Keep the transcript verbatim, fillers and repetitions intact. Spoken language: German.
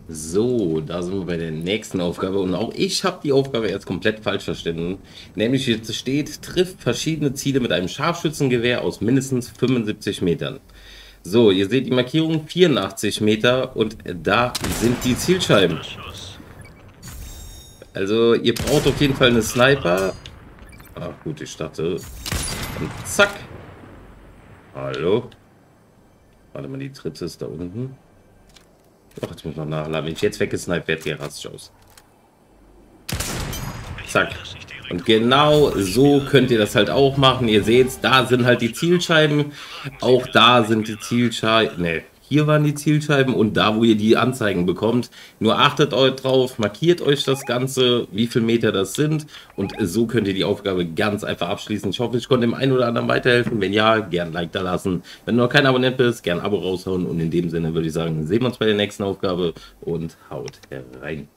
So, da sind wir bei der nächsten Aufgabe und auch ich habe die Aufgabe jetzt komplett falsch verstanden. Nämlich jetzt steht, trifft verschiedene Ziele mit einem Scharfschützengewehr aus mindestens fünfundsiebzig Metern. So, ihr seht die Markierung vierundachtzig Meter und da sind die Zielscheiben. Also ihr braucht auf jeden Fall eine Sniper. Ach gut, ich dachte. Und zack. Hallo. Warte mal, die dritte ist da unten. Ach, jetzt muss ich noch nachladen. Wenn ich jetzt weggesniped werde, hier raste ich aus. Zack. Und genau so könnt ihr das halt auch machen. Ihr seht, da sind halt die Zielscheiben. Auch da sind die Zielscheiben. Ne, hier waren die Zielscheiben und da, wo ihr die Anzeigen bekommt. Nur achtet euch drauf, markiert euch das Ganze, wie viele Meter das sind. Und so könnt ihr die Aufgabe ganz einfach abschließen. Ich hoffe, ich konnte dem einen oder anderen weiterhelfen. Wenn ja, gern ein Like da lassen. Wenn du noch kein Abonnent bist, gern ein Abo raushauen. Und in dem Sinne würde ich sagen, sehen wir uns bei der nächsten Aufgabe und haut rein.